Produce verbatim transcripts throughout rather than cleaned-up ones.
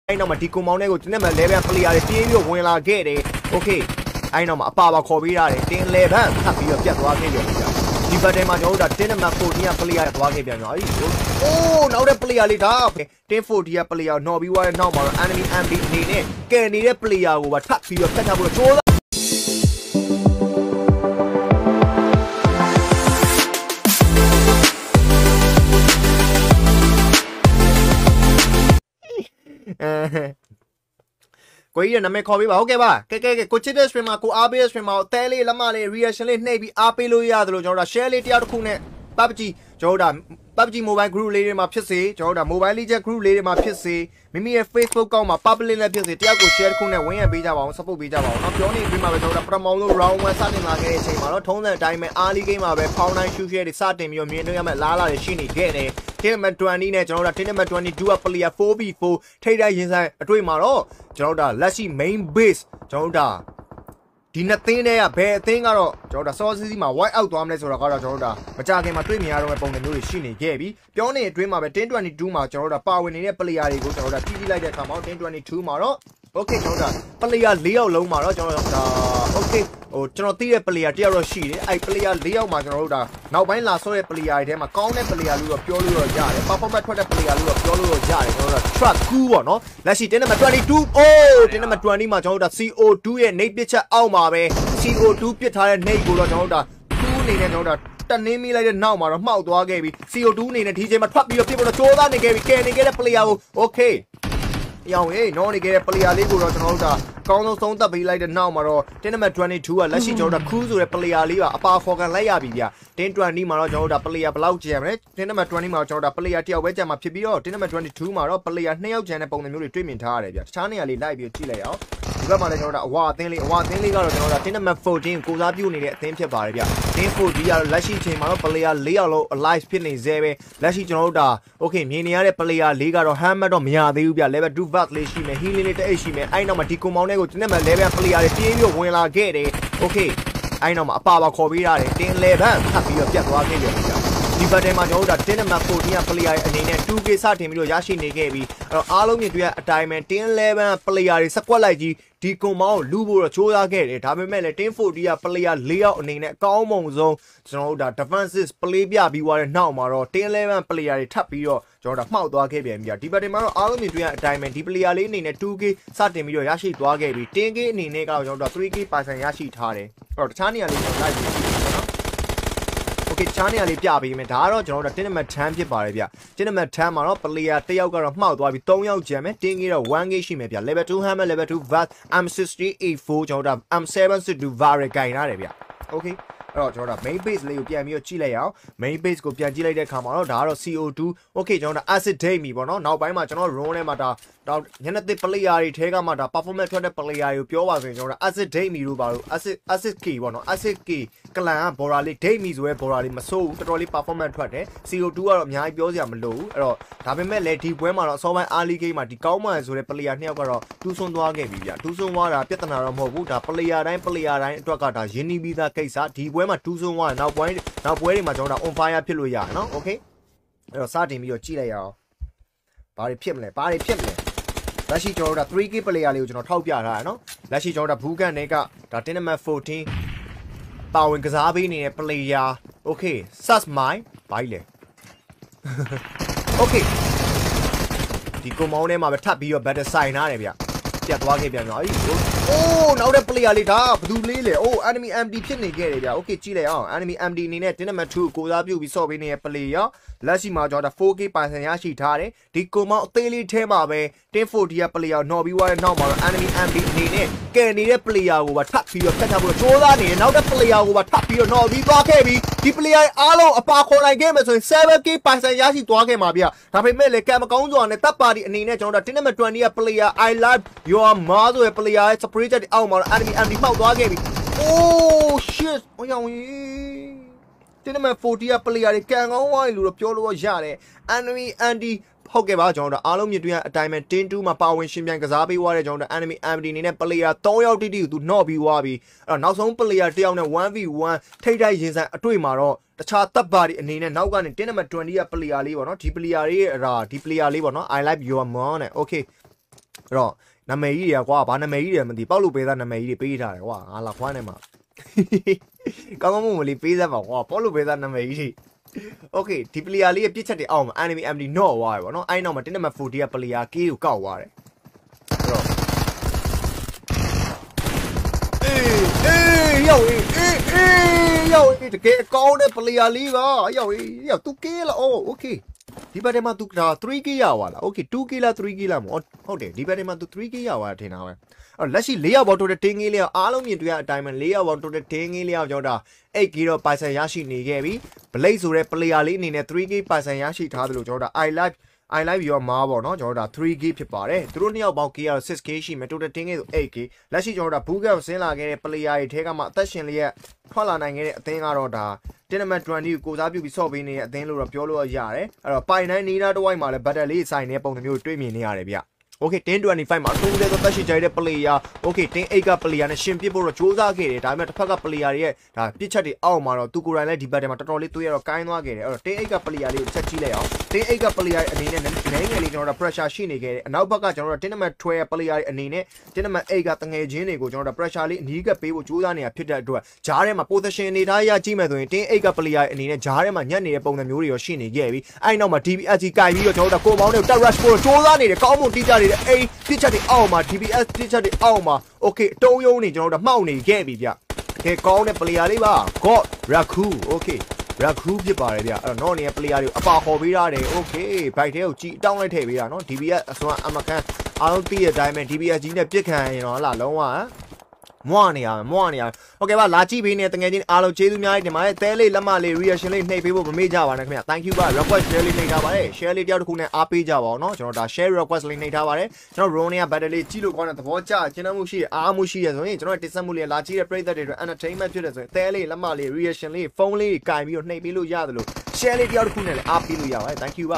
I know my Tico Monego to never level play a T V when I get it. Okay. I know my Papa Cobia, ten level, happy of just walking. But then my older ten my forty play at walking. Oh, now the play a little up. ten forty play out, no, we were normal enemy and beat me. Can need a play out over tap for your pet up with shoulder. Quay là mày coi bảo ok ba cái cái cái cô chết stream mà cô a bê stream mà tele lắm mà này reaction lên này bị a pê lui ra rồi cho share lên theo khung này pê u bê giê cho đã pê u bê giê mobile group lên màဖြစ်စေcho đã mobile legend group lên màဖြစ်စေမိမိရဲ့ Facebook ကောင်းမှာ public နဲ့ဖြစ်စေတယောက်ကို share ခုနဲ့ဝင်ရပေးကြပါအောင် support ပေးကြပါအောင်เนาะပြောနေပြီးမှပဲကျွန်တော်ပထမဆုံး round one စတင်လာခဲ့တဲ့အချိန်မှာတော့ထုံးစံအတိုင်းပဲ early game မှာပဲ found nine shoot share တွေစတင်ပြီးတော့မြင်တွေ့ရမယ့်လားလာတွေရှိနေခဲ့တယ် Team twenty နဲ့ကျွန်တော်တို့ Team twenty-two က player four v four ထိတိုက်ရင်ဆိုင်အတွေ့မှာတော့ကျွန်တော်တို့လက်ရှိ main base ကျွန်တော်တို့ဒီနှစ်သင်းတွေကဘယ်အသင်းကတော့ကျွန်တော်တို့စောစီးစီးမှာ white out သွားမလဲဆိုတော့ကတော့ကျွန်တော်တို့မကြခင်မှာတွေ့မြင်ရတော့ပုံစံမျိုးတွေရှိနေခဲ့ပြီပြောနေအတွင်းမှာပဲten twenty-twoမှာကျွန်တော်တို့ပါဝင်နေတဲ့ player တွေကိုကျွန်တော်တို့တီးပြီးလိုက်တဲ့အခါမှာten twenty-twoမှာတော့ okay ကျွန်တော်တို့ player fourယောက်လုံးမှာတော့ကျွန်တော်တို့ဒါ okay ဟိုကျွန်တော်သိတဲ့ player တယောက်တော့ရှိတယ်အဲ့ player fourယောက်မှာကျွန်တော်တို့ဒါနောက်ပိုင်းလာဆော့တဲ့ player တွေထဲမှာကောင်းတဲ့ player လို့တော့ပြောလို့တော့ရတယ် performance ထွက်တဲ့ player လို့တော့ပြောလို့တော့ရတယ်ကျွန်တော်တို့ truck two ပေါ့နော်လက်ရှိ ten twenty-two အိုး ten twenty မှာကျွန်တော်တို့ C O two ရဲ့ nade ပစ်ချက်အောက်မှာပဲ C O two ပစ်ထားတဲ့ nade ကိုတော့ကျွန်တော်တို့ဒါtwoအနေနဲ့ကျွန်တော်တို့တနင်းမိလိုက်တဲ့နောက်မှာတော့မှောက်သွားခဲ့ပြီ C O two အနေနဲ့ဒီချိန်မှာထွက်ပြီးတော့ပြစ်ဖို့တော့ကြိုးစားနေခဲ့ပြီကဲနေခဲ့တဲ့ player ကို okay ရောင်ရေးနော်နေခဲ့တဲ့ player လေးကိုတော့ကျွန်တော်တို့ဒါကောင်းဆုံးသုံးသပ်ပေးလိုက်တဲ့နောက်မှာတော့ ten twenty-two ကလက်ရှိကျွန်တော်တို့ crew ဆိုတဲ့ player လေးပါအပါခေါ်ကန်လိုက်ရပြီဗျ ten twenty မှာတော့ကျွန်တော်တို့ဒါ player ဘယ်လောက်ကျန်မလဲ ten twenty မှာကျွန်တော်တို့ဒါ player တယောက်ပဲကျန်မှာဖြစ်ပြီးတော့ ten twenty-two မှာတော့ player နှစ်ယောက်ကျန်တဲ့ပုံစံမျိုးတွေတွေ့မြင်ထားရတယ်ဗျတခြားနေရာလေးလိုက်ပြီးကြည့်လိုက်အောင်ဒီဘက်မှာလည်းကျွန်တော်တို့အဝါအသင်းလေးအဝါအသင်းလေးကတော့ကျွန်တော်တို့ ten fourteen ကိုစားပြုနေတဲ့အသင်းဖြစ်ပါတယ်ဗျ ten fourteen ကတော့လက်ရှိအချိန်မှာတော့ player fourယောက်လုံး alive ဖြစ်နေသေးပဲလက်ရှိကျွန်တော်တို့ဒါ okay မြင်နေရတဲ့ player fourကတော့ hammer တော့မရသေးဘူးဗျ level two vat လေးရှိမယ် healing လေးတစ်အိတ်ရှိမယ်အဲ့နောက်မှာဒီကွန်မောင်းလေးကိုကျွန်တော် level player တွေတင်းပြီးဝင်လာခဲ့တယ် okay အဲ့နောက်မှာအပါပါခေါ်ပေးရတယ်ten elevenထပ်ပြီးတော့ပြတ်သွားခဲ့တယ်ဗျဒီဘက်ထဲမှာကျွန်တော်တို့ ten fourteen က player အနေနဲ့ two K စတင်ပြီးတော့ရရှိနေခဲ့ပြီးအဲ့တော့အားလုံးမြင်တွေ့ရအတိုင်းပဲten eleven player တွေစကွက်လိုက်ကြီးဒီကွန်မောင်းလူဖို့တော့ချိုးစားခဲ့တယ်ဒါပေမဲ့လည်းten forty က player fourယောက်အနေနဲ့အကောင်းမုံဆုံးကျွန်တော်တို့ဒါ defensive play ပြပြီးသွားတဲ့နောက်မှာတော့ten eleven player တွေထပ်ပြီးတော့ကျွန်တော်တို့မှောက်သွားခဲ့ပြန်ပြီဒီဘက်ထဲမှာတော့အားလုံးမြင်တွေ့ရအတိုင်းပဲဒီ player လေးအနေနဲ့two K စတင်ပြီးတော့ရရှိသွားခဲ့ပြီးten K အနေနဲ့ကတော့ကျွန်တော်တို့three K percent ရရှိထားတယ်အဲ့တော့တခြားနေရာလေးကျွန်တော်လိုက်ပြီးနော်okay ချားနေရာလေးပြပေးမယ်ဒါကတော့ကျွန်တော်တို့ ten ten ဖြစ်ပါတယ်ဗျ ten ten မှာတော့ player တစ်ယောက်ကတော့မှောက်သွားပြီးthreeယောက်ကျန်မယ်ten K တော့one K ရှိမယ်ဗျ level two hammer level two vat M sixty eighty-fourကျွန်တော်တို့ M seven sixty-two var ဂိုင်ထားတယ်ဗျ okay အဲ့တော့ကျွန်တော်တို့ main base လေးကိုပြန်ပြီးတော့ကြည့်လိုက်အောင် main base ကိုပြန်ကြည့်လိုက်တဲ့အခါမှာတော့ဒါကတော့ C O two okay ကျွန်တော်တို့ acid date မီပေါ့နော်နောက်ပိုင်းမှာကျွန်တော် run ထဲမှာဒါတော့ညနေတစ် player တွေထဲကမှဒါ performance ထွက်တဲ့ player တွေကိုပြောပါဆိုရင်ကျွန်တော်တို့ acid date မီလို့ပါလို့ acid acid key ပေါ့နော် acid key ကလန်က border လေး date မီဆိုရဲ border လေးမစိုးဘူးတော်တော်လေး performance ထွက်တယ် C O two ကတော့အများကြီးပြောစရာမလိုဘူးအဲ့တော့ဒါပေမဲ့လည်းဒီပွဲမှာတော့အစောပိုင်း early game မှာဒီကောင်းမှန်ဆိုတဲ့ player နှစ်ယောက်ကတော့တူးဆွန်းသွားခဲ့ပြီဗျတူးဆွန်းသွားတာပြဿနာတော့မဟုတ်ဘူးဒါ player တိုင်း player တိုင်းအတွက်ကဒါရင်းနှီးပြီးသားကိစ္စဒီပွဲမှာတူးဆွန်းသွားနောက်ပွဲနောက်ပွဲတွေမှာကျွန်တော်တို့ on fire ဖြစ်လို့ရနော် okay အဲ့တော့စတင်ပြီးတော့ကြည့်လိုက်ရအောင်ဘာတွေဖြစ်မလဲဘာတွေဖြစ်မလဲလက်ရှိကျွန်တော်တို့three K player လေးကိုကျွန်တော်ထောက်ပြထားရနော်လက်ရှိကျွန်တော်တို့ဘူးကန်တွေကဒါten fourteenပါဝင်ကစားပေးနေတဲ့ player okay sus mine ဘာကြီးလဲ okay ဒီကွန်မောင်းထဲမှာပဲထပ်ပြီးတော့ battle sign ထားတယ်ဗျပြတ်သွားခဲ့ပြန်တော့အေးအိုးနောက်တဲ့ player လေးဒါဘယ်သူလေးလဲအိုး enemy M D ဖြစ်နေခဲ့တယ်ဗျ okay ကြည့်လိုက်အောင် enemy M D အနေနဲ့ ten two ကိုစားပြုပြီးဆော့ပေးနေတဲ့ player လက်ရှိမှာကျွန်တော်four K percent ရရှိထားတယ်ဒီကွန်မောင်းအသေးလေးထဲမှာပဲten forty က player နော်ပြီးသွားတဲ့နောက်မှာတော့ enemy M D အနေနဲ့ကယ်နေတဲ့ player ကိုပါထပ်ပြီးတော့ဖက်ထားဖို့ကြိုးစားနေတယ်နောက်တဲ့ player ကိုပါထပ်ပြီးတော့နော်ပြီးသွားခဲ့ပြီးဒီ player အားလုံးအပါခေါ်နိုင်ခဲ့မယ်ဆိုရင်seven K percent ရရှိသွားခဲ့မှာဗျဒါပေမဲ့လည်းကံမကောင်းစွာနဲ့တပ်ပါတီအနေနဲ့ကျွန်တော်တို့ten twenty က player I love your mother ဆိုတဲ့ player ရဲ့ spray jet အောက်မှာတော့ enemy M D မှောက်သွားခဲ့ပြီ oh shit ဟိုရောင်ten forty က player တွေကံကောင်းသွားပြီလို့ပြောလို့ရတယ် enemy M D ဟုတ်ကဲ့ပါကျွန်တော်တို့အားလုံးမြင်တွေ့ရအတိုင်းပဲten twoမှာပါဝင်ရှင်ပြန်ကစားပေးသွားတဲ့ကျွန်တော်တို့ enemy M D အနေနဲ့ player threeယောက်တိတိကိုသူနှော့ပြီးသွားပြီအဲ့တော့နောက်ဆုံး player တစ်ယောက်နဲ့one v one ထိတ်တိုက်ရင်ဆိုင်အတွေ့မှာတော့တခြားတပ်ပါတီအနေနဲ့နောက်ကနေten twenty က player လေးပေါ့နော်ဒီ player လေးရဲ့အရာဒီ player လေးပေါ့နော် I like your mom နဲ့ okay တော့နာမည်ကြီးတွေကကွာဘာနာမည်ကြီးတွေမသိပေါက်လို့ပေးသားနာမည်ကြီးတွေပေးထားတယ်ကွာငါလာခွားနေမှာကောင်းကောင်းမွန်မွန်လေးပေးသားပါကွာပေါက်လို့ပေးသားနာမည်ကြီးတွေ Okay ဒီ player လေးရဲ့ပြစ်ချက်တွေအောက်မှာ enemy empty နော့သွားတယ်ဗောနော်အဲ့နောက်မှာ ten number forty က player K ကိုကောက်သွားတယ်အဲ့တော့အေးအေးရောက်အေးအေးရောက်အေးတကယ်အကောင်းတဲ့ player လေးပါရောက်အေးရောက် two K လား oh okay ဒီဘက်ထဲမှာ तू ဒါ three K ရသွားလား okay two K လား three K လားမဟုတ်တယ်ဒီဘက်ထဲမှာ तू three K ရသွားတယ်ထင်တာပဲအဲ့လက်ရှိ၄ရောက်ဘောတိုတဲ့တင်းကြီးလေးအားလုံးမြင်တွေ့ရအတိုင်းပဲ၄ရောက်ဘောတိုတဲ့တင်းကြီးလေးအောင်ကျွန်တော်ဒါ eight K တော့ပိုင်ဆိုင်ရရှိနေခဲ့ပြီ Blade ဆိုတဲ့ player လေးအနေနဲ့ three K ပိုင်ဆိုင်ရရှိထားသလိုကျွန်တော်ဒါ I like I like your ma ပေါ့နော်ကျွန်တော်ဒါ three K ဖြစ်ပါတယ်သူတို့နှစ်ယောက်ပေါင်း K ကတော့ six K ရှိမယ်တိုတဲ့တင်းကြီးဆို eight K လက်ရှိကျွန်တော်ဒါ Booger ကိုဆင်းလာခဲ့တဲ့ player တွေထဲကမှအသက်ရှင်လျက်ထွက်လာနိုင်ခဲ့တဲ့အသင်းကတော့ဒါTournament twenty ကိုကိုစားပြုပြီးဆော့ပေးနေတဲ့အသင်းလို့တော့ပြောလို့ရတယ်အဲ့တော့ပိုင်နိုင်နေတာတစ်ဝိုက်မှာလည်း battle လေးဆိုင်နေတဲ့ပုံစံမျိုးတွေ့မြင်နေရတယ်ဗျOkay ten twenty-fiveမှာအတူတူတဲ့သက်ရှိကြတဲ့ player Okay ten eightက player နဲ့ရှင်ပြစ်ဖို့တော့စူးစမ်းခဲ့တယ်ဒါပေမဲ့တစ်ဖက်က player တွေရဲ့ဒါပြစ်ချက်တွေအောက်မှာတော့သူကိုယ်တိုင်လည်းဒီဘက်ထဲမှာတော်တော်လေးတွေးရတော့ကိုင်းသွားခဲ့တယ်အဲ့တော့ten eightက player လေးကိုချက်ကြည့်လိုက်အောင်ten eightက player အနေနဲ့နိုင်ငယ်လေးကျွန်တော်တို့ pressure ရှိနေခဲ့တယ်အနောက်ဘက်ကကျွန်တော်တို့ tournament twelve player တွေအနေနဲ့ tournament eightကတငယ်ချင်းတွေကိုကျွန်တော်တို့ pressure လေးအနီးကပ်ပေးဖို့စူးစမ်းနေတာဖြစ်တဲ့အတွက်ဂျားထဲမှာ position အနေထားရကြည့်မယ်ဆိုရင်ten eightက player အနေနဲ့ဂျားထဲမှာညက်နေတဲ့ပုံစံမျိုးတွေရောရှိနေခဲ့ပြီအဲ့နောက်မှာ D B S ကြီးကိုင်ပြီးတော့ကျွန်တော်တို့ကိုမောင်းတွေကို rush ဖို့စူးစမ်းနေတယ်ကောင်းမှုတီးကြနေတယ်အေးပြစ်ချက်တွေအောက်မှာ D B S ပြစ်ချက်တွေအောက်မှာ Okay တုံးယုံနေကျွန်တော်တို့မှောက်နေခဲ့ပြီဗျကဲကောင်းတဲ့ player လေးပါ God Raku Okay Raku ဖြစ်ပါတယ်ဗျအဲ့တော့နော်နေ player တွေကိုအပါခေါ်ပေးရတယ် Okay ဘိုက်ထဲကိုကြည်တောင်းလိုက်ထည့်ပေးတာနော် D B S အစွမ်းအမကန်အားလုံးသိတဲ့အတိုင်းပဲ D B S ကြီးနဲ့ပြစ်ခံရင်တော့ဟလာလုံးဝမွားနေရမယ်မွားနေရမယ်โอเคပါလာကြည့်ပေးနေတဲ့တကယ်ချင်းအားလုံးကျေးဇူးများကြီးတင်ပါတယ်တဲလေးလက်မလေး reaction လေးနှိပ်ပေးဖို့မမေ့ကြပါနဲ့ခင်ဗျာ thank you ပါ request share လေးနှိပ်ထားပါတယ် share လေးတယောက်တစ်ခုနဲ့အားပေးကြပါအောင်เนาะကျွန်တော်ဒါ share request လေးနှိပ်ထားပါတယ်ကျွန်တော် Ronia battle လေးကြည့်လို့ကောင်းတဲ့သဘောကျကျင်းမှုရှိအားမှုရှိရဆိုရင်ကျွန်တော်တင်ဆက်မှုလေးလာကြည့်တဲ့ပရိသတ်တွေအတွက် entertainment ဖြစ်တယ်ဆိုရင်တဲလေးလက်မလေး reaction လေးဖုန်းလေးကင်ပြီးတော့နှိပ်ပေးလို့ရတယ်လို့ share လေးတယောက်တစ်ခုနဲ့လည်းအားပေးလို့ရပါတယ် thank you ပါ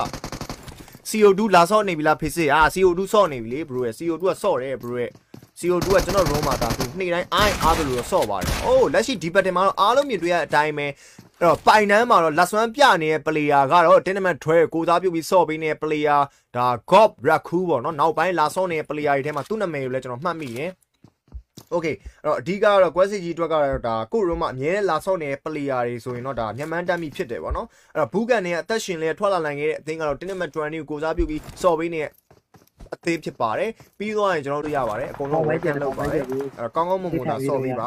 C O two လာဆော့နေပြီလားဖေးစစ်အာ C O two ဆော့နေပြီလေ bro ရဲ့ C O two ကဆော့တယ် bro ရဲ့C O two ကကျွန်တော် room မှာဒါသူနေ့တိုင်းအိုင်းအားလို့တော့ဆော့ပါတယ်။အိုးလက်ရှိဒီဘက်တင်မှာတော့အားလုံးမြင်တွေ့ရတဲ့အတိုင်းပဲအဲ့တော့ပိုင်နန်းမှာတော့လက်စွမ်းပြနေတဲ့ player ကတော့ tournament twelve ကိုစားပြုပြီးဆော့ပေးနေတဲ့ player ဒါ God Raku ပေါ့နော်နောက်ပိုင်းလာဆော့နေတဲ့ player တွေထဲမှာသူ့နာမည်ကိုလည်းကျွန်တော်မှတ်မိတယ်။ Okay အဲ့တော့အဓိကတော့ quest ကြီးအတွက်ကတော့ဒါကို room မှာအများနဲ့လာဆော့နေတဲ့ player တွေဆိုရင်တော့ဒါညမှန်းတက်မိဖြစ်တယ်ပေါ့နော်။အဲ့တော့ဘူးကန်နဲ့အသက်ရှင်လေးထွက်လာနိုင်ခဲ့တဲ့အသင်းကတော့ tournament twenty ကိုကိုစားပြုပြီးဆော့ပေးနေတဲ့အသေးဖြစ်ပါတယ်ပြီးသွားရင်ကျွန်တော်တို့ရပါတယ်အကုန်လုံးဝယ်ပြန်လုပ်ပါတယ်အဲကောင်းကောင်းမွန်မွန်သာဆော့ပေးပါ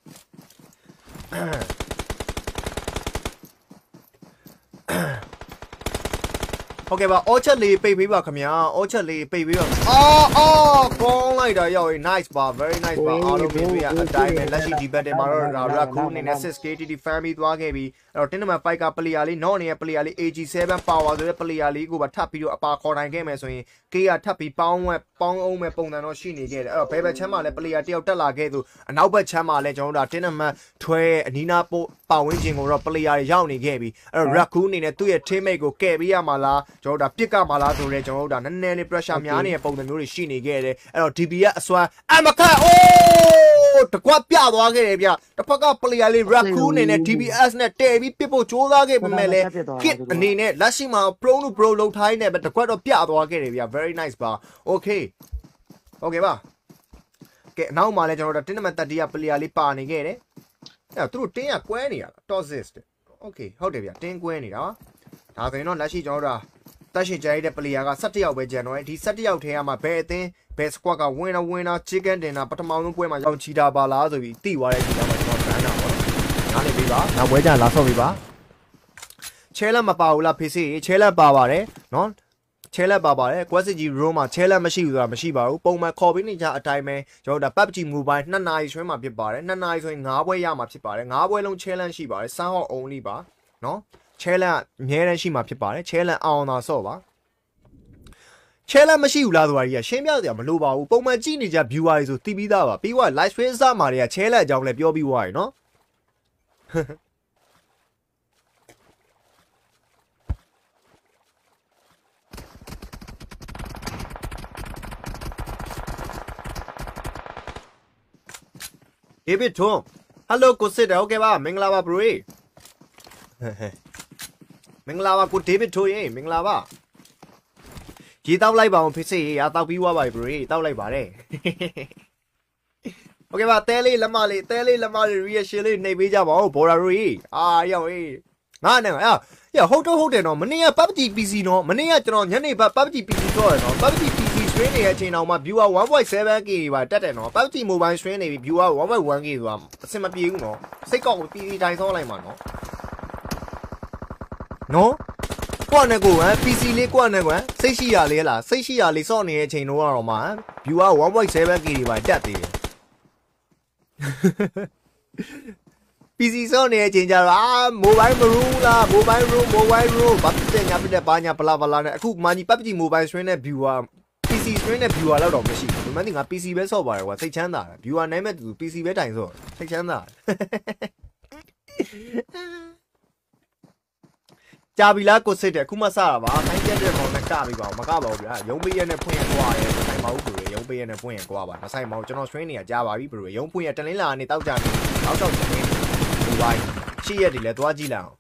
โอเคပါအော်ချက်လေးပိတ်ပေးပါခင်ဗျာအော်ချက်လေးပိတ်ပေးပါအော်အော်ကောင်းလိုက်တာရောက်ရင် nice ပါ very nice ပါအားလုံးပြင်ပြအတိုင်းပဲလက်ရှိဒီဘက်တင်မှာတော့ Raku အနေနဲ့ six K T T fan ပြီးသွားခဲ့ပြီအဲ့တော့ tournament five က player လေး non နေတဲ့ player လေး A G seven power ဆိုတဲ့ player လေးကိုပါထပ်ပြီးတော့အပါခေါ်နိုင်ခဲ့မယ်ဆိုရင် K ကထပ်ပြီးပေါင်းဝက်ပေါင်းအောင်မဲ့ပုံစံတော့ရှိနေခဲ့တယ်အဲ့တော့ဘယ်ဘက်ချမ်းမှာလဲ player တယောက်တက်လာခဲ့သူအနောက်ဘက်ချမ်းမှာလဲကျွန်တော်တို့ tournament ထွဲအနီးနားပို့ပါဝင်ခြင်းကိုတော့ player တွေရောက်နေခဲ့ပြီအဲ့တော့ Raku အနေနဲ့သူ့ရဲ့ teammate ကိုကယ်ပေးရမှာလားကျွန်တော်တို့ဒါပြစ်ကမှာလားဆိုတော့ကျွန်တော်တို့ဒါနည်းနည်းလေး pressure များနေတဲ့ပုံစံမျိုးတွေရှိနေခဲ့တယ်အဲ့တော့ D B S အစွမ်းအမခတ်အိုးတကွက်ပြသွားခဲ့တယ်ဗျတစ်ဖက်က player လေး Raku အနေနဲ့ D B S နဲ့တည်ပြီးပြစ်ဖို့ကြိုးစားခဲ့ပေမဲ့လည်း kit အနေနဲ့လက်ရှိမှာ pro to pro လောက်ထိုင်းနေပဲတကွက်တော့ပြသွားခဲ့တယ်ဗျ very nice ပါ okay okay ပါကဲနောက်မှာလည်းကျွန်တော်တို့ tournament thirty က player လေးပါနေခဲ့တယ်အဲ့တော့သူတို့တင်းကကွဲနေရတာ toxic okay ဟုတ်တယ်ဗျတင်းကွဲနေတာပါဒါဆိုရင်တော့လက်ရှိကျွန်တော်တို့တက်ရှိကြရတဲ့ player ကsevenယောက်ပဲကျန်တော့ဒီsevenယောက်ထဲမှာဘယ်အသင်းဘယ် squad က winner winner chicken dinner ပထမဆုံးပွဲမှာရောက်ချီတာပါလားဆိုပြီးသိသွားတဲ့ဒီတော့ကျွန်တော်ဗန်းတာပေါ့နော်နားလည်ပေးပါနောက်ပွဲကြလာဆော့ပေးပါချဲလက်မပါဘူးလားဖေးစီချဲလက်ပါပါတယ်နော်ချဲလက်ပါပါတယ် quest ကြီး room မှာချဲလက်မရှိဘူးဆိုတာမရှိပါဘူးပုံမှန်ခေါ်ပေးနေကြအတိုင်းပဲကျွန်တော်တို့ဒါ P U B G Mobile twoနာရီဆွဲမှာဖြစ်ပါတယ်twoနာရီဆိုရင်fiveပွဲရမှာဖြစ်ပါတယ်fiveပွဲလုံးချဲလက်ရှိပါတယ် sound only ပါနော်ချဲလက်အများတန်းရှိမှာဖြစ်ပါတယ်ချဲလက်အောင်သာဆော့ပါချဲလက်မရှိဘူးလားဆိုတာကြီးကရှင်းပြစရာမလိုပါဘူးပုံမှန်ကြည့်နေကြ viewer တွေဆိုသိပြီးသားပါပြီးတော့ live stream စမှာတွေကချဲလက်အကြောင်းလည်းပြောပြီးသွားပြီနော်ဒေးဗစ်ထွန်း hello ကိုစစ်တယ် okay ပါမင်္ဂလာပါ bro မင်္ဂလာပါကိုဒေးဗစ်ထွန်းရေမင်္ဂလာပါရေတောက်လိုက်ပါအောင်ဖြစ်စေရတောက်ပြီးွားပါပြီ bro တောက်လိုက်ပါတယ်โอเคပါတဲလေးလက်မလေးတဲလေးလက်မလေး reaction လေးနှိပ်ပေးကြပါဦးဘော်ရာရိုကြီးအာရောက်အေးငါနဲ့အာရဟုတ်တော့ဟုတ်တယ်နော်မနေ့က ပဘဂျီ ပီ စီ နော်မနေ့ကကျွန်တော်ညနေဘက် ပဘဂျီ ပီ စီ တော့ရနော် ပဘဂျီ ပီ စီ stream နေတဲ့အချိန်တောင်မှ viewer one point seven K ပါတက်တယ်နော် ပဘဂျီ mobile stream နေပြီ viewer one point one K ဆိုတာအဆင်မပြေဘူးနော်စိတ်ကောက်ကို ပီ စီ တိုင်းဆောလိုက်မှာနော်နော်ကိုယ့်နဲ့ကိုယ်ဟမ် ပီ စီ လေးကိုယ့်နဲ့ကိုယ်စိတ်ရှိရလေးလားစိတ်ရှိရလေးစော့နေတဲ့အချိန်တော့တော့မှ viewer one point seven K ပါတက်သေးတယ်ပီ စီ စော့နေတဲ့အချိန်ကျတော့အာ mobile room လား mobile room mobile room ဘာဖြစ်တဲ့ညာဖြစ်တဲ့ဘာညာဘလာဘလာနဲ့အခုမာညီ ပဘဂျီ mobile stream နဲ့ viewer ပီ စီ stream နဲ့ viewer လောက်တော့မရှိဘူးဒီမှန်ဒီငါ ပီ စီ ပဲစော့ပါတယ်ကွာစိတ်ချမ်းသာတယ် viewer နိုင်မဲ့သူ ပီ စီ ပဲတိုင်စော့စိတ်ချမ်းသာကြာပြီလားကိုစစ်တယ်အခုမှစတာပါခိုင်းပြတဲ့ကောင်နဲ့ကပြီပါမကပါဘူးဗျာရုံးပေးရနဲ့ဖွင့်ရကွာရဲဆိုင်မဟုတ်ဘူးရုံးပေးရနဲ့ဖွင့်ရကွာပါမဆိုင်မဟုတ်ကျွန်တော် stream နေရကြာပါပြီဘယ်လိုရုံးဖွင့်ရတလင်းလာနေတောက်ကြနေတောက်ချောက်နေဘူးဘိုင်းရှိရက်တွေလည်းသွားကြည့်လိုက်အောင်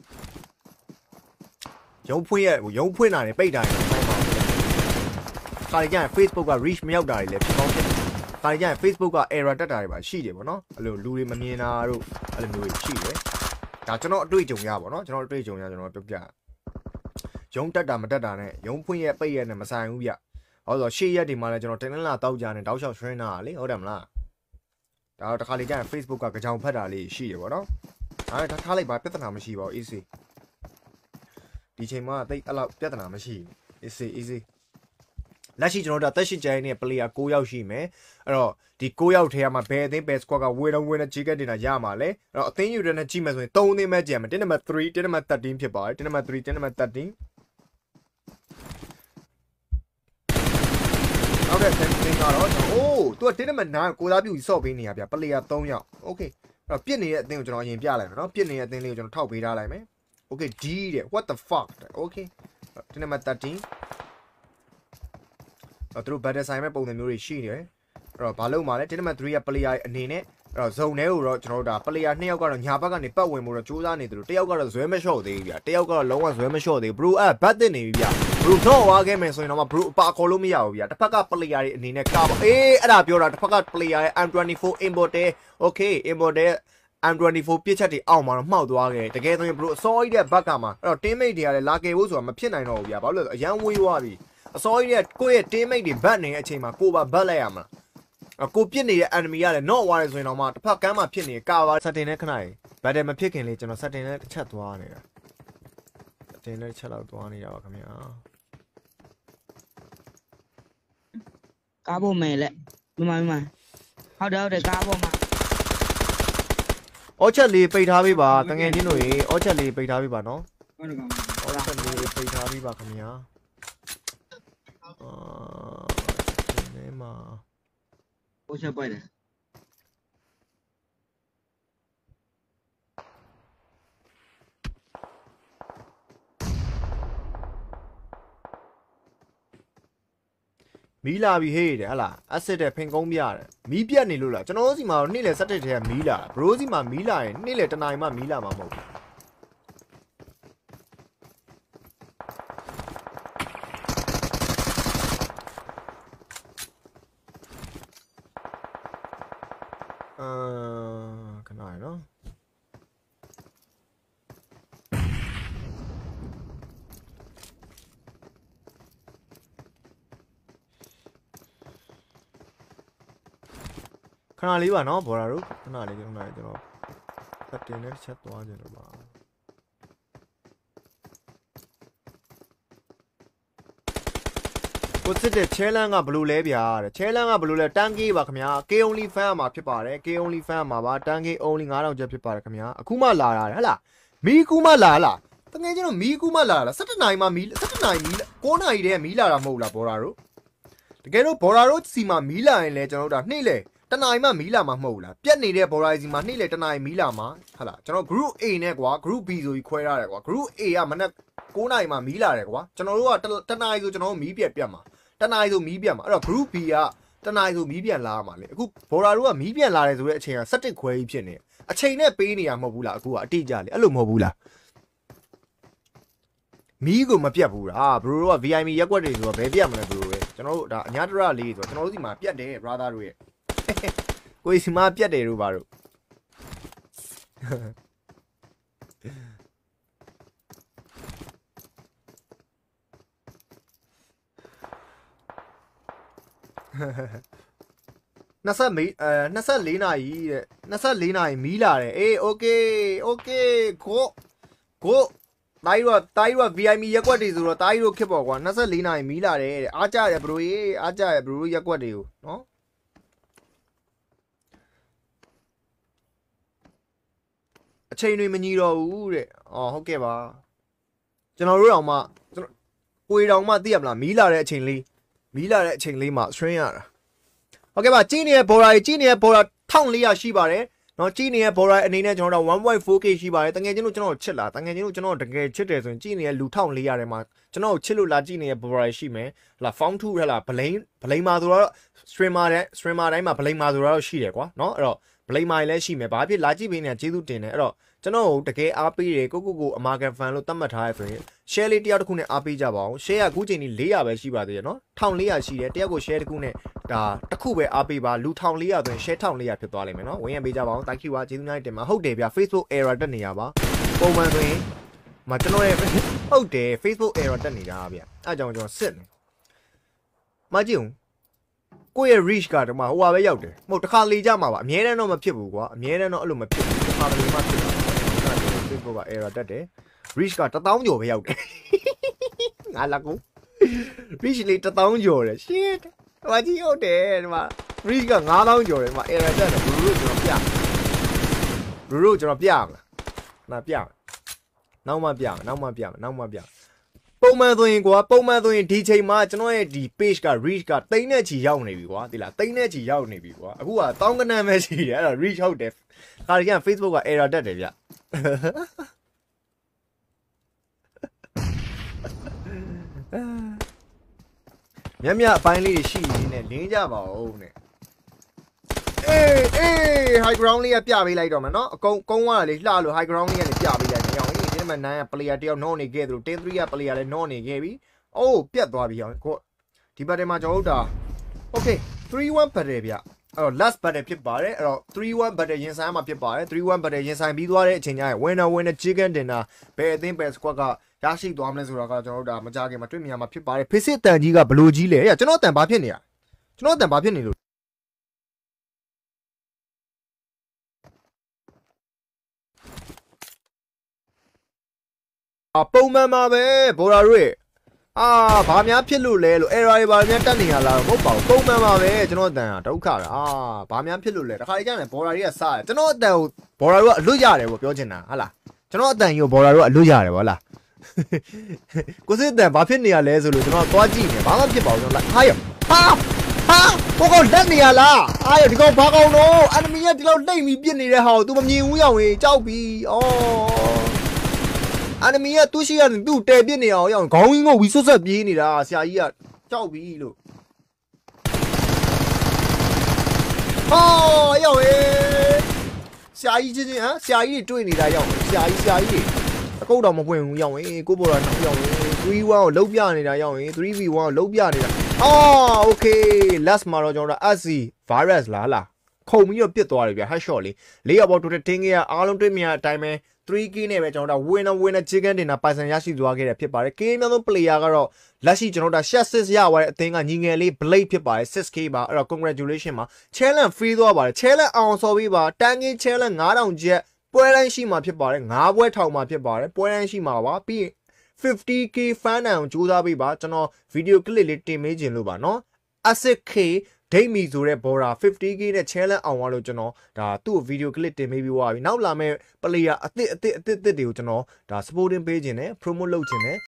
ရုံးဖွင့်ရရုံးဖွင့်တာနေပိတ်တာနေဆိုင်မဟုတ်ခါရကြရင် Facebook က reach မရောက်တာတွေလည်းဖြစ်ကောင်းဖြစ်တယ်ခါရကြရင် Facebook က error တက်တာတွေပါရှိတယ်ပေါ့နော်အဲ့လိုလူတွေမမြင်တာတို့အဲ့လိုမျိုးတွေရှိတယ်ဒါကျွန်တော်အတွေ့အကြုံရပါတော့ကျွန်တော်အတွေ့အကြုံရကျွန်တော်ပြောပြရုံးတက်တာမတက်တာနဲ့ရုံးဖွင့်ရပိတ်ရနဲ့မဆိုင်ဘူးဗျဟောဆိုရှေ့ရက်ဒီမှာလည်းကျွန်တော်တင်လင်းလာတောက်ကြနေတောက်လျှောက် trainer လေဟုတ်တယ်မလားဒါတော့တစ်ခါလေကျရင် Facebook ကကြောင်ဖတ်တာလေးရှိတယ်ပေါ့နော်ဒါနဲ့ထားလိုက်ပါပြဿနာမရှိပါဘူး easy ဒီချိန်မှာတိတ်အဲ့လောက်ပြဿနာမရှိဘူး easy easy လက်ရှိကျွန်တော်တို့တက်ရှိကြတဲ့ player ၉ယောက်ရှိမယ်အဲ့တော့ဒီ၉ယောက်ထဲမှာဘယ်အသင်းဘယ် squad ကဝေတော့ဝေနဲ့ jacket တင်တာရမှာလဲအဲ့တော့အသင်းယူတဲ့နဲ့ကြည့်မယ်ဆိုရင်၃အသင်းပဲကြံမယ်တင်းနံပါတ်3တင်းနံပါတ်13ဖြစ်ပါတယ်တင်းနံပါတ်3တင်းနံပါတ်13ဟုတ်ကဲ့တင်းတင်းကတော့အိုး तू ကတင်းနံပါတ်9ကိုသားပြူကြီးစော့ပေးနေရဗျ player ၃ယောက် okay အဲ့တော့ပြစ်နေတဲ့အသင်းကိုကျွန်တော်အရင်ပြလိုက်မယ်နော်ပြစ်နေတဲ့အသင်းလေးကိုကျွန်တော်ထောက်ပေးထားလိုက်မယ် okay D တဲ့ what the fuck okay တင်းနံပါတ်13အဲ့တော့သူတို့ battle ဆိုင်မဲ့ပုံစံမျိုးတွေရှိနေတယ်အဲ့တော့ဘာလို့မှလဲတင်းနံပါတ်3က player အနေနဲ့အဲ့တော့ဇုံထဲကိုတော့ကျွန်တော်တို့ဒါ player နှစ်ယောက်ကတော့ညာဘက်ကနေပတ်ဝင်မှုတော့စူးစမ်းနေတယ်လို့တယောက်ကတော့ဇွဲမလျှော့သေးဘူးဗျတယောက်ကတော့လုံးဝဇွဲမလျှော့သေးဘူး bro အဲ့ဘတ်တင်နေပြီဗျ bro တော့ဝါခဲ့မယ်ဆိုရင်တော့ bro အပါခေါ်လို့မရဘူးဗျတစ်ဖက်က player တွေအနေနဲ့ကပါအေးအဲ့ဒါပြောတာတစ်ဖက်က player ရဲ့ M twenty-four importer okay importer M twenty-four ပြစ်ချက်တွေအောက်မှာတော့မှောက်သွားခဲ့တကယ်ဆိုရင် bro အစောကြီးတဲ့ဘက်ကမှာအဲ့တော့ teammate တွေကလည်းလာကယ်ဖို့ဆိုတာမဖြစ်နိုင်တော့ဘူးဗျဘာလို့လဲအရန်ဝေးသွားပြီအစောကြီးတဲ့ကိုယ့်ရဲ့ teammate တွေဘတ်နေတဲ့အချိန်မှာကိုပါဘတ်လိုက်ရမှာကိုပြစ်နေတဲ့ enemy ကလည်း not ဝါရဲဆိုရင်တော့မှတစ်ဖက်ကမ်းမှာဖြစ်နေကာဗာ setting နဲ့ခဏကြီး battle မဖြစ်ခင်လေးကျွန်တော် setting နဲ့တစ်ချက်သွားနေတာ setting နဲ့တစ်ချက်လောက်သွားနေတာပါခင်ဗျာကားပေါ်မယ်လက်မမမဟုတ်တယ်ဟုတ်တယ်ကားပေါ်မှာအော်ချက်လေးပိတ်ထားပေးပါတငယ်ချင်းတို့ရေအော်ချက်လေးပိတ်ထားပေးပါနော်ဟုတ်တယ်ကောင်အော်ချက်လေးပိတ်ထားပေးပါခင်ဗျာအာဒီနေ့မှာโอချက်ပိုက်တယ်မီးလာပြီဟေးတယ်ဟလားအစစ်တဲ့ဖင်ကုန်းပြတယ်မီးပြတ်နေလို့လားကျွန်တော်တို့စီမှာနေ့လေစက်တဲ့ထဲကမီးလာဘရိုးစီမှာမီးလာရင်နေ့လေတနာရီမှမီးလာမှာမဟုတ်ဘူးအာခဏရနော်ခဏလေးပါနော်ဘော်ရာတို့ခဏလေးခဏလေးကျွန်တော်စက်တင်နဲ့ချက်သွားကြလို့ပါကိုစစ်တဲ့ challenge ကဘလို့လဲဗျာတဲ့ challenge ကဘလို့လဲတန်းကေးပါခင်ဗျာ K only fan မှာဖြစ်ပါတယ် K only fan မှာပါတန်းကေး only ငါးထောင်ကျပ်ဖြစ်ပါတယ်ခင်ဗျာအခုမှလာတာဟဲ့လားမီးကူမှလာလားတကယ်ကျတော့မီးကူမှလာလား၁၇နိုင်မှမီး၁၇နိုင်မီး၉နိုင်တည်းမီးလာတာမဟုတ်လားဘော်ရာတို့တကယ်တော့ဘော်ရာတို့စီမှာမီးလာရင်လဲကျွန်တော်တို့ဒါနေ့လေတနာရီမှမီးလာမှာမဟုတ်လားပြက်နေတဲ့ဘော်ရာစီမှာနေ့လေတနာရီမီးလာမှာဟုတ်လားကျွန်တော် group A နဲ့ကွာ group B ဆိုပြီးခွဲရတယ်ကွာ group A ကမနက်၉နာရီမှမီးလာတယ်ကွာကျွန်တော်တို့ကတနာရီဆိုကျွန်တော်တို့မီးပြက်ပြက်မှာတနာရီဆိုမီးပြက်မှာအဲ့တော့ group B ကတနာရီဆိုမီးပြန်လာမှာလေအခုဘော်ရာတို့ကမီးပြန်လာတယ်ဆိုတဲ့အချိန်က၁၁ခွဲကြီးဖြစ်နေအချိန်နဲ့ပေးနေရမဟုတ်ဘူးလားအခုကအတိအကျလေအဲ့လိုမဟုတ်ဘူးလားမီးကိုမပြတ်ဘူးလားဘရိုတို့က V I P ရက်ကွက်တွေဆိုတော့ဘယ်ပြတ်မလဲဘရိုတွေကျွန်တော်တို့ဒါအညာတရလေးဆိုတော့ကျွန်တော်တို့ဒီမှာပြတ်တယ် brother တို့ရဲ့ကိုယ်စီမှာပြတ်တယ်တို့ပါတို့နှစ်ဆက်မီးအဲနှစ်ဆက်လေးနာရီတဲ့နှစ်ဆက်လေးနာရီမီးလာတယ်အေး okay okay ကိုကိုတိုင်းတော့တိုင်းတော့ V I P ရက်ကွက်တွေဆိုတော့တိုင်းတို့ခစ်ပေါ့ကွာနှစ်ဆက်လေးနာရီမီးလာတယ်တဲ့အားကြရဘရိုရေးအားကြရဘရိုရက်ကွက်တွေကိုနော်အချိန်တွေမညီတော့ဘူးတဲ့အော်ဟုတ်ကဲ့ပါကျွန်တော်တို့တောင်မှကျွန်တော်ကိုယ်တောင်မှသိရမလားမီးလာတဲ့အချိန်လေးမီးလာတဲ့အချိန်လေးမှာ string ရတာဟုတ်ကဲ့ပါကြီးနေတဲ့ border ကြီးနေတဲ့ border one thousand four hundredရှိပါတယ်နော်ကြီးနေတဲ့ border အနေနဲ့ကျွန်တော်တို့ one point four K ရှိပါတယ်တကယ်ချင်းလို့ကျွန်တော်ချစ်လားတကယ်ချင်းလို့ကျွန်တော်တကယ်ချစ်တယ်ဆိုရင်ကြီးနေတဲ့လူone thousand four hundredထဲမှာကျွန်တော်ချစ်လို့လာကြီးနေတဲ့ border ရှိမယ်ဟလာ found to ဟလာ blame blame မှာဆိုတော့ streamer တဲ့ streamer တိုင်းမှာ blame မှာဆိုတော့ရှိတယ်ကွာနော်အဲ့တော့ blame မှာလည်းရှိမယ်ဘာဖြစ်လာကြည့်ပေးနေတာကျေးဇူးတင်တယ်အဲ့တော့ကျွန်တော်တကယ်အားပေးတယ်ကိုကိုကိုအမာကန် fan လို့သတ်မှတ်ထားရဆိုရင် share လေးတယောက်တစ်ခုနဲ့အားပေးကြပါအောင် share ကအခုချိန်ကြီးfour hundredပဲရှိပါသေးတယ်နော်one thousand four hundredရှိတယ်တယောက်ကို share တစ်ခုနဲ့ဒါတစ်ခုပဲအားပေးပါလူone thousand four hundredဆိုရင် share one thousand four hundredဖြစ်သွားလိမ့်မယ်နော်ဝင်ရပေးကြပါအောင် thank you ပါကျေးဇူးများတင်ပါဟုတ်တယ်ဗျ Facebook error တက်နေရပါပုံမှန်ဆိုရင်မကျွန်တော်ရဲ့ဟုတ်တယ် Facebook error တက်နေတာဗျအဲ့ကြောင့်ကျွန်တော်စစ်နေမကြည့်ဘူးကိုယ့်ရဲ့ reach ကတော့မှဟိုပါပဲရောက်တယ်မဟုတ်တစ်ခါလေကြမှာပါအမြဲတမ်းတော့မဖြစ်ဘူးကွာအမြဲတမ်းတော့အဲ့လိုမဖြစ်ဘူးတစ်ခါလေမှဖြစ်တာ Facebook က error တက်တယ် reach ကone thousandကျော်ပဲရောက်တယ်ငါလာကူ reach လေးone thousandကျော်တယ် shit ဟိုကြီးဟုတ်တယ်ဒီမှာ reach ကfive thousandကျော်တယ်ဒီမှာ error တက်တယ်ဘလူးတို့ကျွန်တော်ပြဘလူးတို့ကျွန်တော်ပြမလားနာပြနောက်မှပြနောက်မှပြနောက်မှပြပုံမှန်ဆိုရင်ကွာပုံမှန်ဆိုရင်ဒီချိန်မှာကျွန်တော်ရဲ့ဒီ page က reach ကတိန်းနဲ့ချီရောက်နေပြီကွာသိလားတိန်းနဲ့ချီရောက်နေပြီကွာအခုကတောင်းကနန်းပဲရှိတယ်အဲ့တော့ reach ဟုတ်တယ်ခါရကန် Facebook က error တက်တယ်ဗျမြတ်မြတ်အပိုင်းလေးရှိနေနဲ့လင်းကြပါဦးနဲ့အေးအေး high ground လေးကပြပေးလိုက်တော့မယ်နော်အကုန်ကုန်းသွားတာလေးလှလို့ high ground လေးကနေပြပေးလိုက်တယ်အောင်အေးဒီမှာnineက player တယောက်နှောနေခဲ့သလိုten threeက player လည်းနှောနေခဲ့ပြီအိုးပြတ်သွားပြီအောင်ကိုဒီဘက်ထဲမှာကျွန်တော်တို့ဒါ okay three one battle ဗျအဲ့တော့ last battle ဖြစ်ပါတယ်အဲ့တော့three one battle ရင်ဆိုင်မှာဖြစ်ပါတယ်three one battle ရင်ဆိုင်ပြီးသွားတဲ့အချိန်ကျရင် winner winner chicken dinner ဘယ်အသင်းပဲ squad ကရရှိသွားမလဲဆိုတော့ကကျွန်တော်တို့ဒါမကြခင်မှာတွေ့မြင်ရမှာဖြစ်ပါတယ်ဖေးစစ်တန်ကြီးကဘလို့ကြီးလဲကျွန်တော်တန်ဘာဖြစ်နေရကျွန်တော်တန်ဘာဖြစ်နေလို့အပုံမှန်ပါပဲဘော်ရာတို့အာဘာများဖြစ်လို့လဲလို့ error တွေဘာများတက်နေရလားမဟုတ်ပါဘူးပုံမှန်ပါပဲကျွန်တော်တန်ဒုက္ခပဲအာဘာများဖြစ်လို့လဲတခါကြတယ်ဘော်ရာတွေကစားတယ်ကျွန်တော်အတန်ကိုဘော်ရာတို့ကအလွတ်ရတယ်ပေါ့ပြောချင်တာဟုတ်လားကျွန်တော်အတန်ကြီးကိုဘော်ရာတို့ကအလွတ်ရတယ်ပေါ့လားကိုစစ်တန်ဘာဖြစ်နေရလဲဆိုလို့ကျွန်တော်သွားကြည့်နေဘာမှဖြစ်ပါဘူးကျွန်တော်လိုက်ဟာရဟာဟာကိုကောင်လက်နေရလားအားရဒီကောင်ဘာကောင်တော့ enemy ကဒီလောက်လိမ့်ပြီးပြစ်နေတဲ့ဟာကို तू မမြင်ဘူးရောက်ရင်ကြောက်ပြီဩ enemy ကသူ့ရှိရတယ်သူ့တဲပြစ်နေအောင်ရောက်ခေါင်းကြီးကိုဝီဆွတ်ဆွတ်ပြေးနေတာဆရာကြီးကကြောက်ပြီလို့ဟောရောက်ဟေးဆရာကြီးချင်းချင်းဟမ်ဆရာကြီးတွေတွေ့နေတာရောက်ဆရာကြီးဆရာကြီးအကုတ်တော်မပွင့်ဘူးရောက်ဟေးကိုဘော်တော်နောက်ရောက်ဟေးthree one ကိုလုံးပြနေတာရောက်ဟေးthree v one ကိုလုံးပြနေတာအော် okay last မှာတော့ကျွန်တော်တို့ S C virus လားလားခုံပြီးတော့ပြစ်သွားတယ်ဗျ headshot လေးလေးရောက်ပေါ်တိုးတဲ့တင်းကြီးကအားလုံးတွေ့မြင်အတိုင်းပဲthree K နဲ့ပဲကျွန်တော်တို့ winner winner chicken dinner ပိုင်ဆိုင်ရရှိသွားခဲ့တယ်ဖြစ်ပါတယ် K မျိုးဆုံး player ကတော့လက်ရှိကျွန်တော်တို့ shot six ရသွားတဲ့အသင်းကညီငယ်လေး blade ဖြစ်ပါတယ် six K ပါအဲ့တော့ congratulation ပါ challenge free သွားပါတယ် challenge အောင်ဆော်ပြီးပါတန်းကြီး challenge five thousandကျပ်ပွဲတိုင်းရှိမှာဖြစ်ပါတယ်fiveပွဲထောင်မှာဖြစ်ပါတယ်ပွဲတိုင်းရှိမှာပါပြီး fifty K fan အောင်ကြိုးစားပေးပါကျွန်တော် video clip လေးတင်ပေးခြင်းလို့ပါနော် asset K ဒိတ်မီဆိုတဲ့ border fifty K နဲ့ challenge အောင်သွားလို့ကျွန်တော်ဒါသူ့ video clip တင်ပေးပြီးသွားပြီနောက်လာမဲ့ player အသစ်အသစ်အသစ်အသစ်တွေကိုကျွန်တော်ဒါ supporting ပေးခြင်းနဲ့ promote လုပ်ခြင်းနဲ့